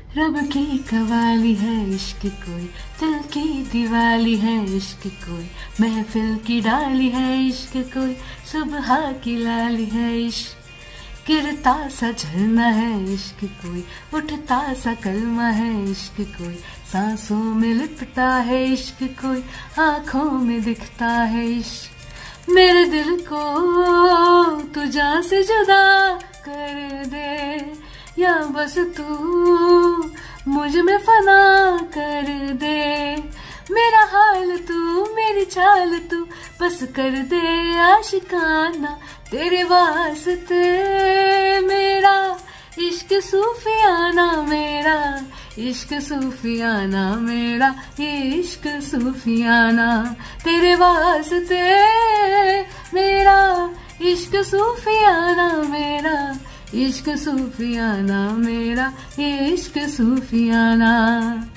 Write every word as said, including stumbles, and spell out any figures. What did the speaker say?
रब की कवाली है इश्क कोई, दिल की दिवाली है इश्क कोई, महफिल की डाली है इश्क कोई, सुबह की लाली है इश्क, गिरता सा झरना है इश्क कोई, उठता सा कलमा है इश्क कोई, सांसों में लिपटा है इश्क कोई, आंखों में दिखता है इश्क। मेरे दिल को तू जान से जुदा कर दे, या बस तू मुझ में फना कर दे, मेरा हाल तू मेरी चाल तू बस कर दे आशिकाना, तेरे वास्ते मेरा इश्क सूफियाना, मेरा इश्क सूफियाना, मेरा ये इश्क सूफियाना, तेरे वास्ते मेरा इश्क सूफियाना, मेरा इश्क सूफियाना, मेरा ये इश्क सूफियाना।